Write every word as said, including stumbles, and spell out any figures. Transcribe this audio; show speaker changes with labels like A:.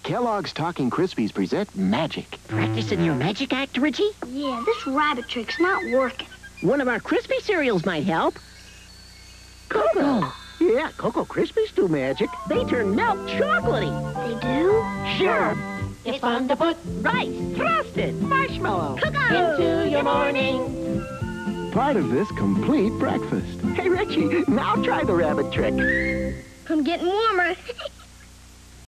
A: Kellogg's Talking Krispies present magic.
B: Practicing your magic act, Richie?
C: Yeah, this rabbit trick's not working.
B: One of our Crispy cereals might help. Cocoa.
D: Yeah, Cocoa Krispies do magic.
B: They turn milk chocolatey.
C: They do?
B: Sure. It's fun to put rice, frosted, marshmallow, cocoa into your morning.
A: Part of this complete breakfast.
D: Hey, Richie, now try the rabbit trick.
C: I'm getting warmer.